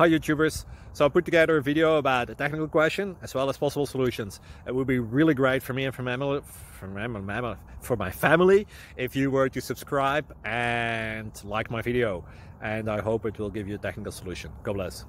Hi YouTubers! So I put together a video about a technical question as well as possible solutions. It would be really great for me and for my family if you were to subscribe and like my video, and I hope it will give you a technical solution. God bless.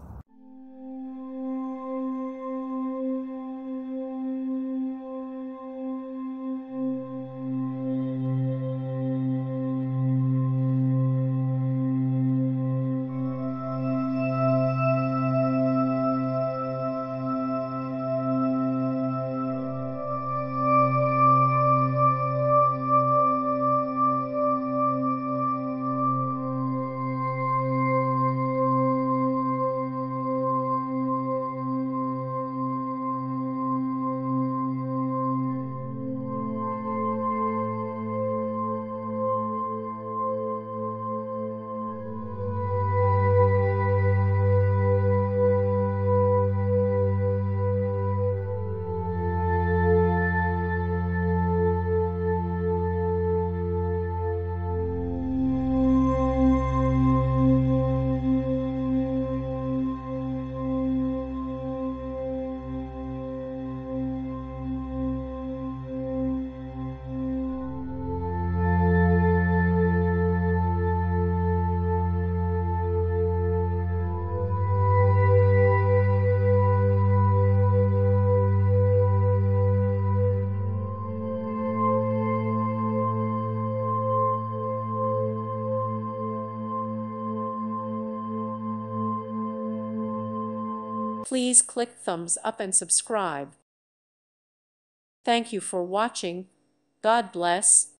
Please click thumbs up and subscribe. Thank you for watching. God bless.